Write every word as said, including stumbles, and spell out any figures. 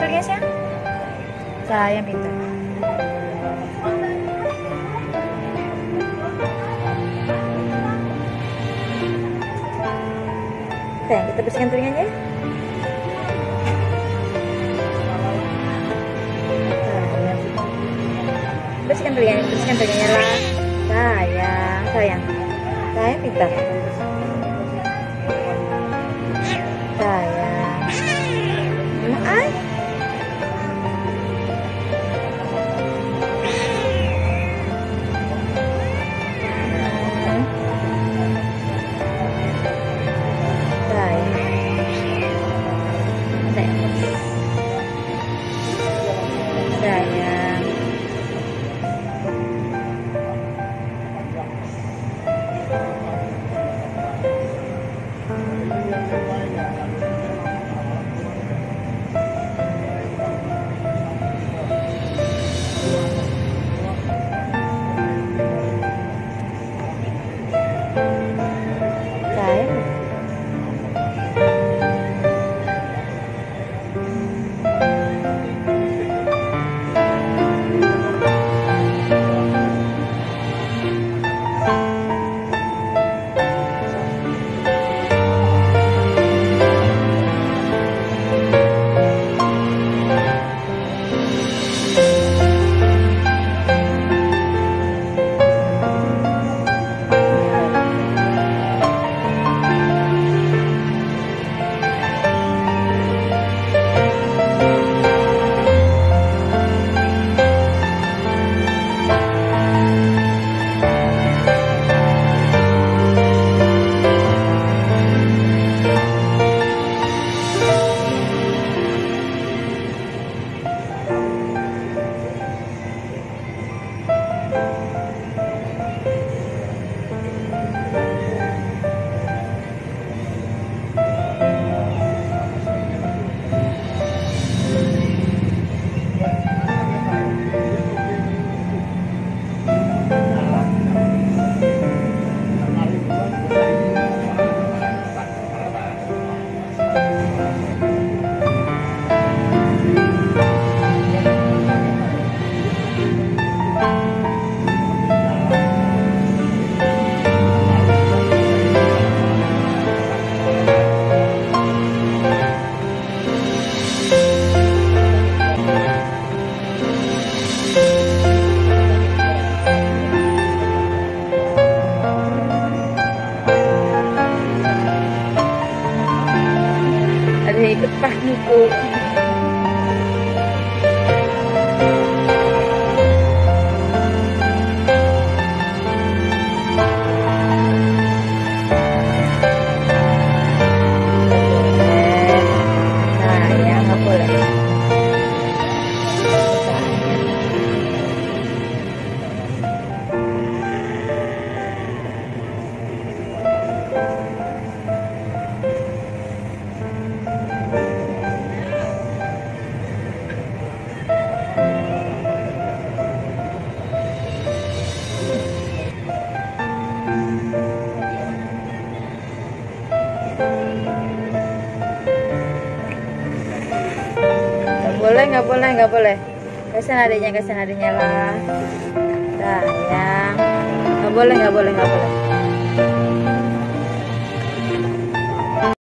pintarnya sayang. Sayang pintar. Sayang, kita bersihkan telinganya. Bersihkan telinganya, bersihkan telinganya lah. Sayang, sayang, sayang pintar. Sayang, maaf. Sayang. Sayang. Ada ikut Pak Niko. Boleh, nggak boleh, nggak boleh. Kasihan adiknya, kasihan adiknya lah. Sayang, nggak boleh, nggak boleh, nggak boleh.